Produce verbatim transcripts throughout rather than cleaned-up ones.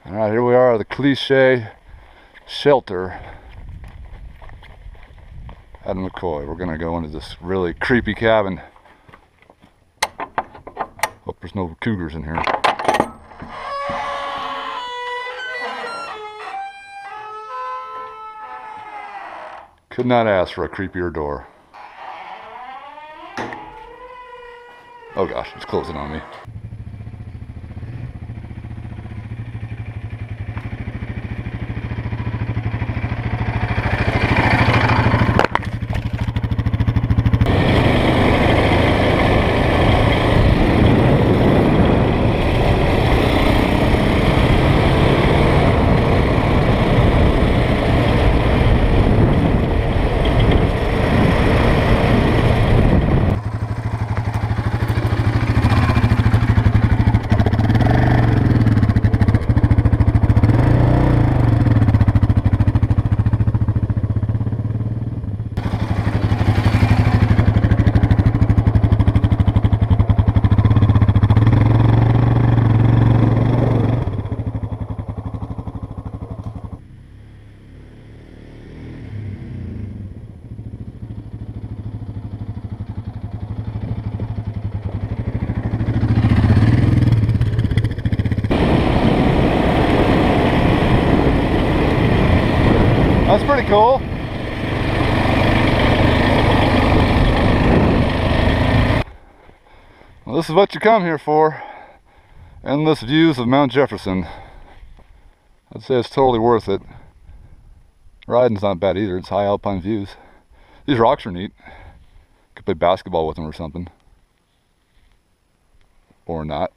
Alright, here we are, the cliche shelter at McCoy. We're gonna go into this really creepy cabin. Hope there's no cougars in here. Could not ask for a creepier door. Oh gosh, it's closing on me. That's pretty cool. Well, this is what you come here for. Endless views of Mount Jefferson. I'd say it's totally worth it. Riding's not bad either. It's high alpine views. These rocks are neat. Could play basketball with them or something. Or not.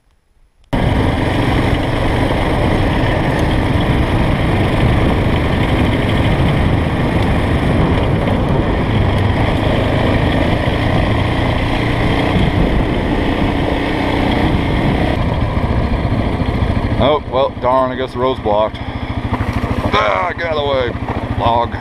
Oh, well, darn, I guess the road's blocked. Ah, get out of the way, log.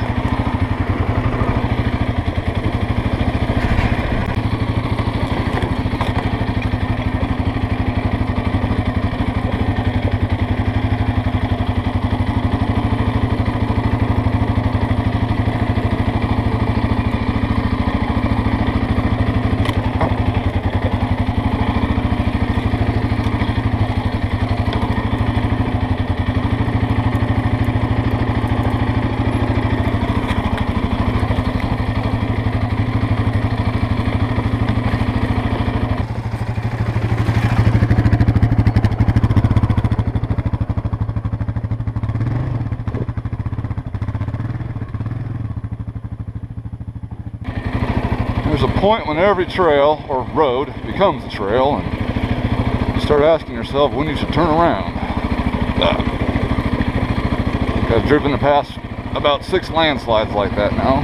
There's a point when every trail or road becomes a trail, and you start asking yourself when you should turn around. Uh, I've driven past about six landslides like that now.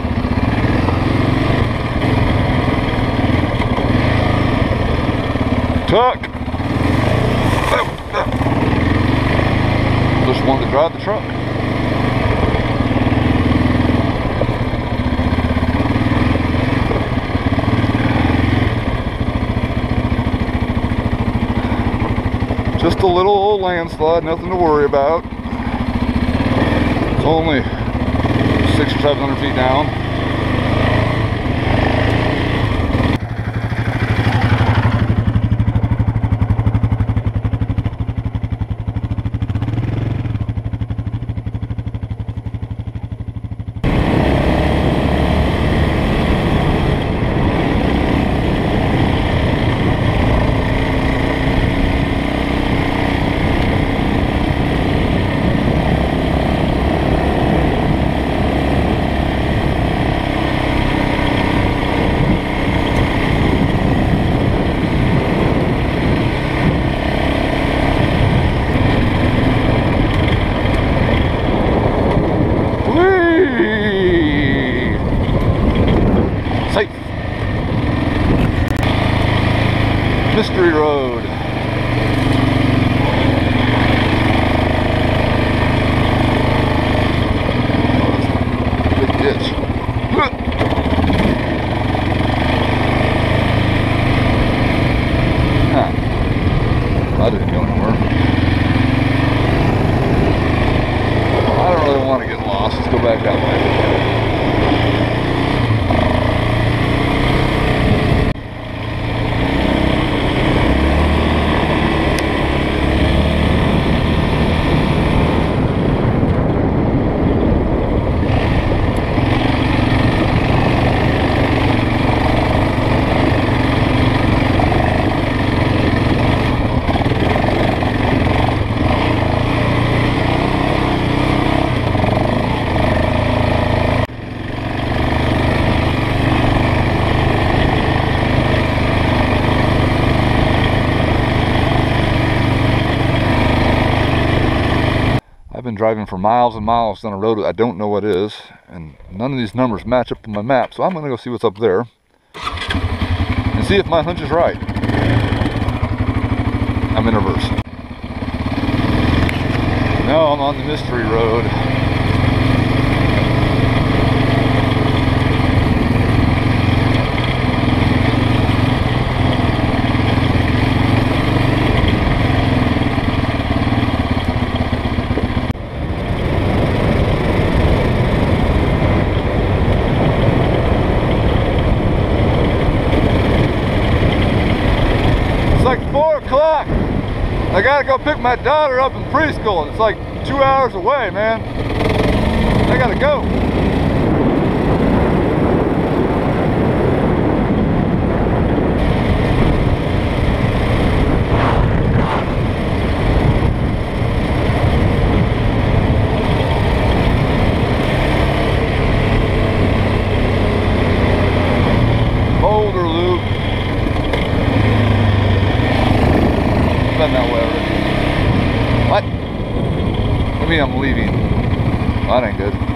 Tuck! Just wanted to drive the truck. Just a little old landslide, nothing to worry about. It's only six or seven hundred feet down. Safe. Mystery Road. Big ditch. Huh. I didn't go anywhere. really want to get lost. Let's go back that way. I've been driving for miles and miles down a road I don't know what is, and none of these numbers match up on my map, so I'm going to go see what's up there and see if my hunch is right. I'm in reverse. Now I'm on the mystery road. It's like four o'clock. I gotta go pick my daughter up in preschool. It's like two hours away, man. I gotta go. Boulder Loop. Been that way already. What? I mean, I'm leaving. That ain't good.